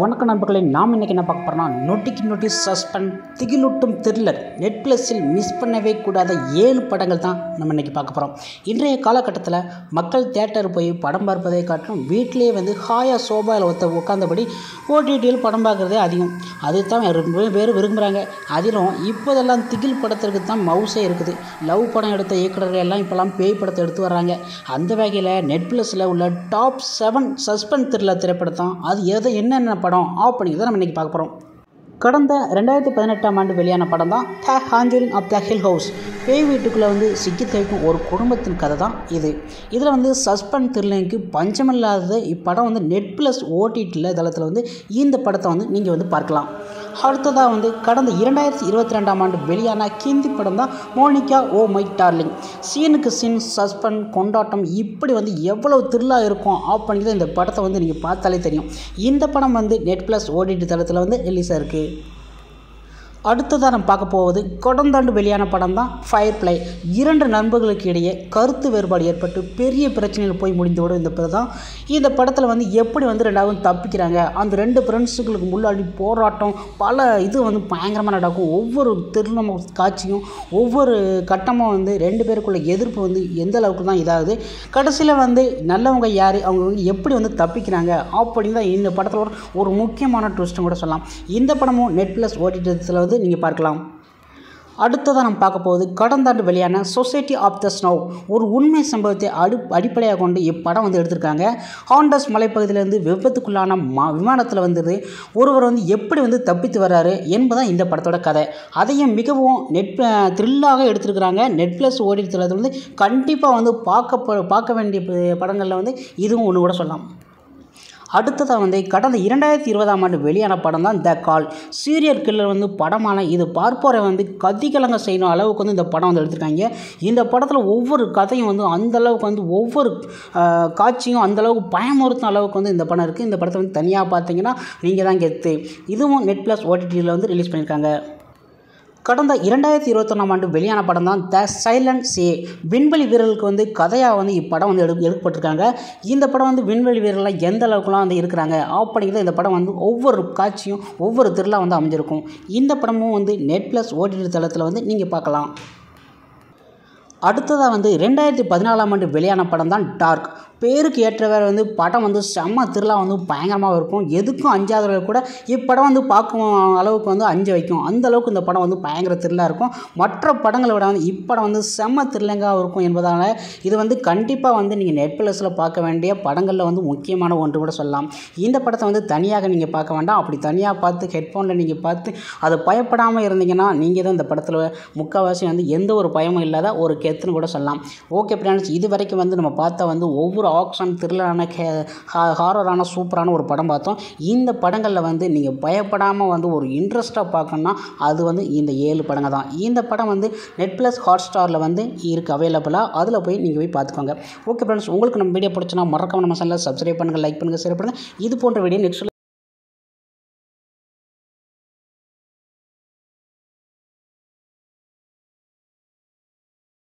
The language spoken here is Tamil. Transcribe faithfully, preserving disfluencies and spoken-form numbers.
வணக்கம் நண்பர்களே, நாம் இன்றைக்கி என்ன பார்க்க போகிறோம்னா நொட்டிக்கு நொட்டி சஸ்பென்ஸ் திகிலூட்டும் த்ரில்லர் நெட் ப்ளஸில் மிஸ் பண்ணவே கூடாத ஏழு படங்கள் தான் நம்ம இன்றைக்கி பார்க்க போகிறோம். இன்றைய காலகட்டத்தில் மக்கள் தேட்டர் போய் படம் பார்ப்பதை காட்டிலும் வீட்டிலேயே வந்து ஹாயா சோபாவில் ஒருத்த உட்காந்தபடி ஓடிடியில் படம் பார்க்குறதே அதிகம். அது தான் ரொம்ப பேர் விரும்புகிறாங்க. அதிலும் இப்போதெல்லாம் திகில் படத்திற்கு தான் மவுசே இருக்குது. லவ் படம் எடுத்த இயக்குநர்கள் எல்லாம் இப்போலாம் பேய் படத்தை எடுத்து வர்றாங்க. அந்த வகையில் நெட் ப்ளஸில் உள்ள டாப் செவன் சஸ்பென்ஸ் த்ரில்லர் திரைப்படம் தான். அது எதை என்னென்ன படம் அப்படிங்கிறத நம்ம இன்றைக்கி பார்க்க போகிறோம். கடந்த ரெண்டாயிரத்தி பதினெட்டாம் ஆண்டு வெளியான படம் தான் the Haunting of the Hill House. பேய் வீட்டுக்குள்ளே வந்து சிக்கி தவிக்கும் ஒரு குடும்பத்தின் கதை தான் இது. இதில் வந்து சஸ்பென்ஸ் த்ரில்லருக்கு பஞ்சமில்லாத இப்படம் வந்து நெட் ப்ளஸ் ஓடிடியில் தளத்தில் வந்து இந்த படத்தை வந்து நீங்கள் வந்து பார்க்கலாம். அடுத்ததாக வந்து கடந்த இரண்டாயிரத்தி இருபத்தி ரெண்டாம் ஆண்டு வெளியான ஹிந்தி படம் தான் மோனிகா ஓ மை டார்லிங். சீனுக்கு சீன் சஸ்பென்ஸ் கொண்டாட்டம் இப்படி வந்து எவ்வளவு த்ரில்லாக இருக்கும் அப்படிங்கிறத இந்த படத்தை வந்து நீங்கள் பார்த்தாலே தெரியும். இந்த படம் வந்து நெட் ப்ளஸ் ஓடிடி தளத்தில் வந்து ரிலீஸ் ஆகிருக்கு. அடுத்ததாக நம்ம பார்க்க போவது கடந்த ஆண்டு வெளியான படம் தான் ஃபயர் ப்ளே. இரண்டு நண்பர்களுக்கு இடையே கருத்து வேறுபாடு ஏற்பட்டு பெரிய பிரச்சனையில் போய் முடிந்தோடு இந்த படம் தான். இந்த படத்தில் வந்து எப்படி வந்து ரெண்டாவது தப்பிக்கிறாங்க, அந்த ரெண்டு ஃப்ரெண்ட்ஸுகளுக்கு முன்னாடி போராட்டம் பல இது வந்து பயங்கரமாக நடக்கும். ஒவ்வொரு திருநம் காட்சியும் ஒவ்வொரு கட்டமும் வந்து ரெண்டு பேருக்குள்ள எதிர்ப்பு வந்து எந்த அளவுக்கு தான் இதாகுது, கடைசியில் வந்து நல்லவங்க யார், அவங்க வந்து எப்படி வந்து தப்பிக்கிறாங்க அப்படின்னு தான் இந்த படத்தில் ஒரு ஒரு முக்கியமான ட்விஸ்ட்டும் கூட சொல்லலாம். இந்த படமும் நெட் ப்ளஸ் ஓடிடியில் வந்து நீங்கள் பார்க்கலாம். அடுத்ததாக நம்ம பார்க்க போகுது கடந்த ஆண்டு வெளியான சொசைட்டி ஆஃப் த ஸ்னோ. ஒரு உண்மை சம்பவத்தை அடி அடிப்படையாக கொண்டு இப்படம் வந்து எடுத்திருக்காங்க. ஹாண்டஸ் மலைப்பகுதியிலேருந்து விபத்துக்குள்ளான மா விமானத்தில் வந்துது ஒருவர் வந்து எப்படி வந்து தப்பித்து வர்றாரு என்பதான் இந்த படத்தோட கதை. அதையும் மிகவும் நெட் த்ரில்லாக எடுத்திருக்கிறாங்க. நெட் ப்ளஸ் ஓடிடி வந்து கண்டிப்பாக வந்து பார்க்க பார்க்க வேண்டிய படங்களில் வந்து இதுவும் ஒன்று கூட சொல்லலாம். அடுத்ததாக வந்து கடந்த இரண்டாயிரத்தி இருபதாம் ஆண்டு வெளியான படம் தான் த கால். சீரியல் கில்லர் வந்து படமான இது பார்ப்போரை வந்து கதிகலங்க செய்யணும் அளவுக்கு வந்து இந்த படம் வந்து எடுத்திருக்காங்க. இந்த படத்தில் ஒவ்வொரு கதையும் வந்து அந்தளவுக்கு வந்து ஒவ்வொரு காட்சியும் அந்தளவுக்கு பயமுறுத்தும் அளவுக்கு வந்து இந்த படம் இருக்குது. இந்த படத்தை வந்து தனியாக பார்த்தீங்கன்னா நீங்கள் தான் கெத்து. இதுவும் நெட் ப்ளஸ் ஓடிடியில் வந்து ரிலீஸ் பண்ணியிருக்காங்க. கடந்த இரண்டாயிரத்தி இருபத்தொன்னாம் ஆண்டு வெளியான படம் தான் த சைலண்ட் சே. விண்வெளி வீரர்களுக்கு வந்து கதையாக வந்து இப்படம் வந்து எடு எடுக்கப்பட்டிருக்காங்க. இந்த படம் வந்து விண்வெளி வீரர்கள்லாம் எந்த அளவுக்குலாம் வந்து இருக்கிறாங்க அப்படிங்கிறத இந்த படம் வந்து ஒவ்வொரு காட்சியும் ஒவ்வொரு திருவிழா வந்து அமைஞ்சிருக்கும். இந்த படமும் வந்து நெட் ப்ளஸ் ஓடிடி தளத்தில் வந்து நீங்கள் பார்க்கலாம். அடுத்ததாக வந்து ரெண்டாயிரத்தி பதினாலாம் ஆண்டு வெளியான படம் தான் டார்க். பேருக்கு ஏற்றவர் வந்து படம் வந்து செம்ம திருவிழா வந்து பயங்கரமாக இருக்கும். எதுக்கும் அஞ்சாதவர்கள் கூட இப்படம் வந்து பார்க்கும் அளவுக்கு வந்து அஞ்ச வைக்கும். அந்த அளவுக்கு இந்த படம் வந்து பயங்கர திருவிழா இருக்கும். மற்ற படங்களை விட வந்து இப்படம் வந்து செம்ம திருவிழங்காக இருக்கும் என்பதால் இது வந்து கண்டிப்பாக வந்து நீங்கள் நெட் ப்ளஸில் பார்க்க வேண்டிய படங்களில் வந்து முக்கியமான ஒன்று கூட சொல்லலாம். இந்த படத்தை வந்து தனியாக நீங்கள் பார்க்க வேண்டாம். அப்படி தனியாக பார்த்து ஹெட்ஃபோனில் நீங்கள் பார்த்து அதை பயப்படாமல் இருந்தீங்கன்னா நீங்கள் தான் இந்த படத்தில் முக்கால்வாசி வந்து எந்த ஒரு பயமும் இல்லாத ஒரு கெத்துன்னு கூட சொல்லலாம். ஓகே ஃப்ரெண்ட்ஸ், இது வரைக்கும் வந்து நம்ம பார்த்த வந்து ஒவ்வொரு ஆக்ஷன் த்ரில்லரான ஹாரரான சூப்பரான ஒரு படம் பார்த்தோம். இந்த படங்களில் வந்து நீங்கள் பயப்படாமல் வந்து ஒரு இன்ட்ரெஸ்ட்டாக பார்க்கணுன்னா அது வந்து இந்த ஏழு படங்கள் தான். இந்த படம் வந்து நெட் ப்ளஸ் ஹாட் ஸ்டாரில் வந்து இருக்குது அவைலபிளாக. அதில் போய் நீங்கள் போய் பார்த்துக்கோங்க. ஓகே ஃப்ரெண்ட்ஸ், உங்களுக்கு நம்ம வீடியோ பிடிச்சினா மறக்காம நம்ம சேனலை சப்ஸ்கிரைப் பண்ணுங்கள், லைக் பண்ணுங்கள், ஷேர் பண்ணுங்கள். இது போன்ற வீடியோ நெக்ஸ்ட்